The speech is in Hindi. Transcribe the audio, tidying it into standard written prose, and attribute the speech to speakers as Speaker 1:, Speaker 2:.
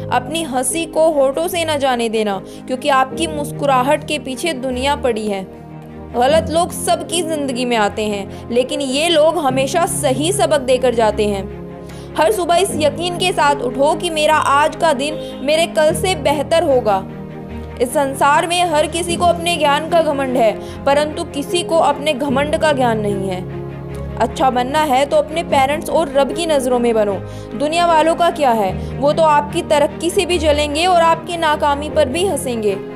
Speaker 1: अपनी हंसी को होठों से न जाने देना, क्योंकि आपकी मुस्कुराहट के पीछे दुनिया पड़ी है। गलत लोग सबकी जिंदगी में आते हैं, लेकिन ये लोग हमेशा सही सबक देकर जाते हैं। हर सुबह इस यकीन के साथ उठो कि मेरा आज का दिन मेरे कल से बेहतर होगा। इस संसार में हर किसी को अपने ज्ञान का घमंड है, परंतु किसी को अपने घमंड का ज्ञान नहीं है। अच्छा बनना है तो अपने पेरेंट्स और रब की नज़रों में बनो। दुनिया वालों का क्या है, वो तो आपकी तरक्की से भी जलेंगे और आपकी नाकामी पर भी हंसेंगे।